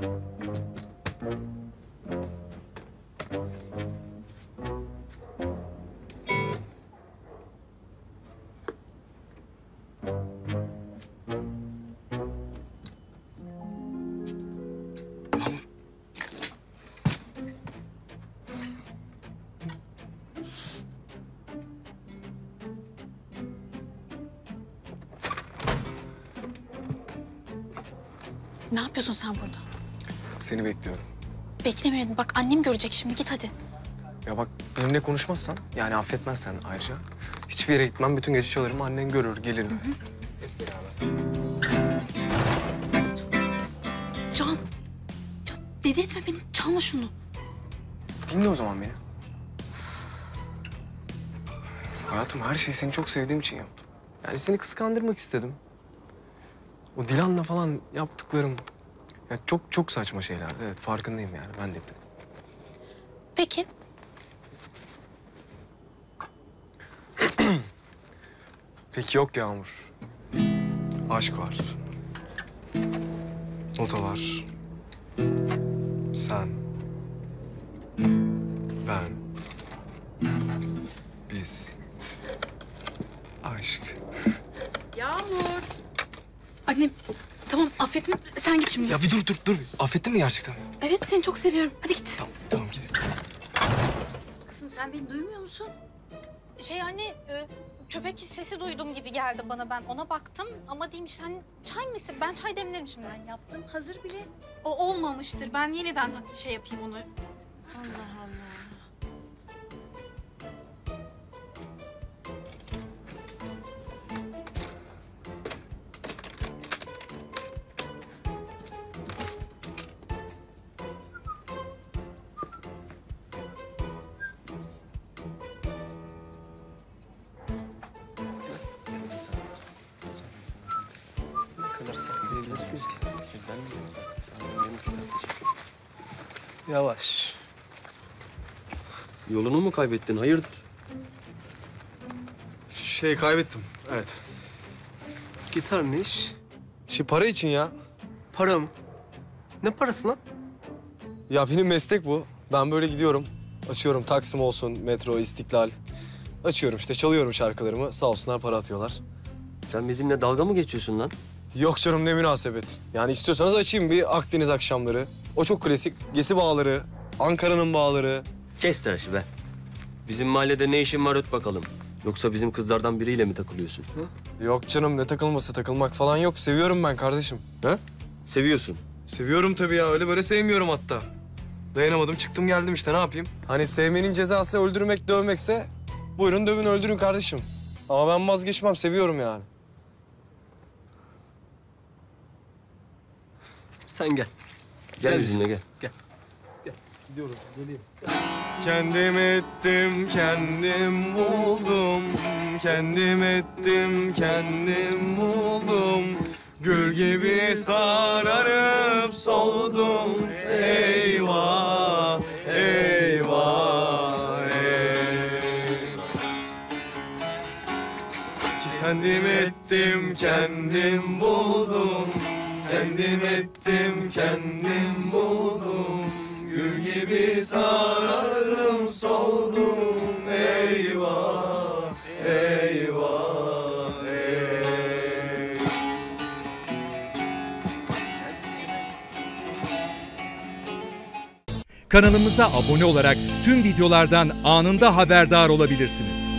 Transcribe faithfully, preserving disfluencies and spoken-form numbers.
Ne yapıyorsun sen burada? Seni bekliyorum. Beklemiyorum. Bak annem görecek şimdi. Git hadi. Ya bak benimle konuşmazsan, yani affetmezsen ayrıca hiçbir yere gitmem. Bütün gece çalarım. Annen görür, gelirim. Hı hı. Hep beraber. Can. Can dedirtme beni. Çalma şunu. Dinle o zaman beni. Hayatım, her şeyi seni çok sevdiğim için yaptım. Yani seni kıskandırmak istedim. O Dilan'la falan yaptıklarım... Ya çok çok saçma şeylerdi. Evet, farkındayım yani. Ben de biliyorum. Peki. Peki yok Yağmur. Aşk var. Notalar. Sen. Ben. Biz. Aşk. Yağmur. Annem tamam affettim. Sen git şimdi. Ya bir dur dur dur. Affettin mi gerçekten? Evet seni çok seviyorum. Hadi git. Tamam tamam gidip. Kızım sen beni duymuyor musun? Şey anne e, köpek sesi duydum gibi geldi bana. Ben ona baktım ama diyeyim sen çay mısın? Ben çay demlerim şimdi. Ben yaptım hazır bile. O olmamıştır. Ben yeniden şey yapayım onu. Allah Allah. Yavaş. Yolunu mu kaybettin? Hayırdır? Şey kaybettim. Evet. Gitar ne iş? Şey para için ya. Para mı? Ne parası lan? Ya benim meslek bu. Ben böyle gidiyorum. Açıyorum Taksim olsun, metro, İstiklal. Açıyorum işte, çalıyorum şarkılarımı. Sağ olsunlar para atıyorlar. Sen bizimle dalga mı geçiyorsun lan? Yok canım, ne münasebet. Yani istiyorsanız açayım bir Akdeniz akşamları. O çok klasik. Gesi bağları, Ankara'nın bağları. Kes tıraşı be. Bizim mahallede ne işin var öt bakalım. Yoksa bizim kızlardan biriyle mi takılıyorsun? Ha? Yok canım, ne takılması, takılmak falan yok. Seviyorum ben kardeşim. Ha? Seviyorsun. Seviyorum tabii ya. Öyle böyle sevmiyorum hatta. Dayanamadım, çıktım geldim işte, ne yapayım? Hani sevmenin cezası öldürmek, dövmekse buyurun dövün, öldürün kardeşim. Ama ben vazgeçmem, seviyorum yani. Sen gel. Gel, gel bizimle gel. Gel. Gel. Gidiyoruz, geleyim. Kendim ettim, kendim buldum. Kendim ettim, kendim buldum. Gül gibi sararıp soldum. Eyvah, eyvah, eyvah. Kendim ettim, kendim buldum. Kendim ettim, kendim buldum. Gül gibi sararım, soldum. Eyvah, eyvah, eyvah. Kanalımıza abone olarak tüm videolardan anında haberdar olabilirsiniz.